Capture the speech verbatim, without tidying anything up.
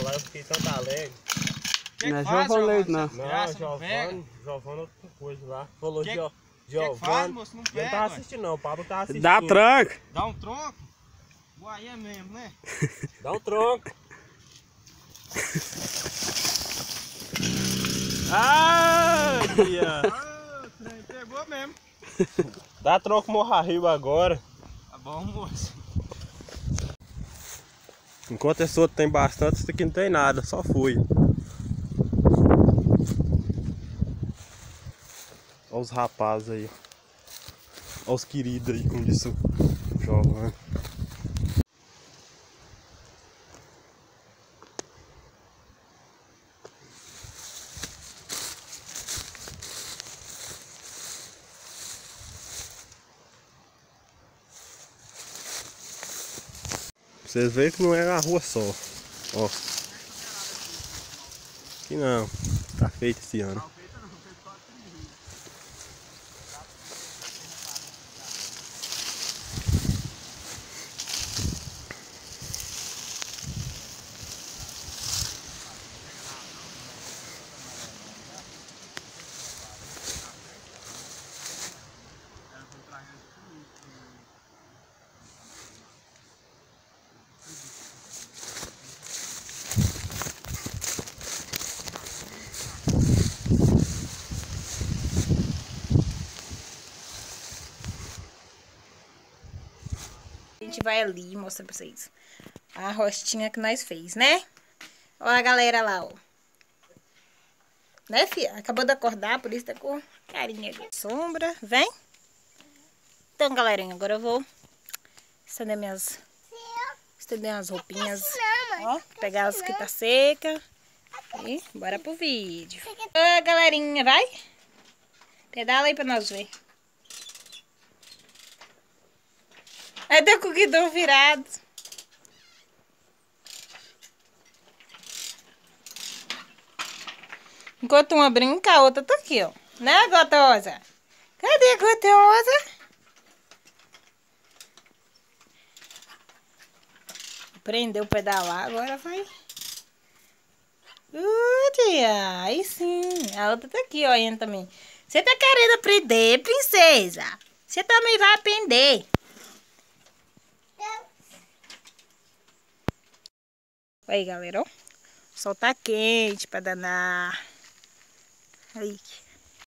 Agora eu fiquei tanto alegre. Que não é que faz, Giovanni Leite, não. Não, Graça, não Giovanni, pega. Giovanni é outra coisa lá. Falou Que- Gio, que que faz, Giovanni. moço? Não Eu não pega, tava ué. assistindo não, o Pablo tava assistindo. Dá tranco. Dá um tronco? Uai, é mesmo, né? Dá um tronco. Ah, dia. Ah, o trem pegou mesmo. Dá tronco morra rio agora. Tá bom, moço. Enquanto esse outro tem bastante, esse aqui não tem nada, só fui. Olha os rapazes aí. Olha os queridos aí, como disse o Giovanni. Vocês veem que não é a rua só. Ó. Aqui não. Tá feito esse ano. A gente vai ali mostrar pra vocês a rostinha que nós fez, né? Olha a galera lá, ó. Né, filha? Acabou de acordar, por isso tá com carinha ali. Sombra, vem. Então, galerinha, agora eu vou estender minhas... Estender as roupinhas. Ó, pegar as que tá seca. E bora pro vídeo. Ô, galerinha, vai. Pedala aí pra nós ver. Aí deu com o guidão virado. Enquanto uma brinca, a outra tá aqui, ó. Né, Gotosa? Cadê a Gotosa? Aprendeu a pedalar, agora vai. Uh, tia, aí sim. A outra tá aqui, ó, indo também. Você tá querendo aprender, princesa? Você também vai aprender. Aí, galera, ó. O sol tá quente pra danar. Aí.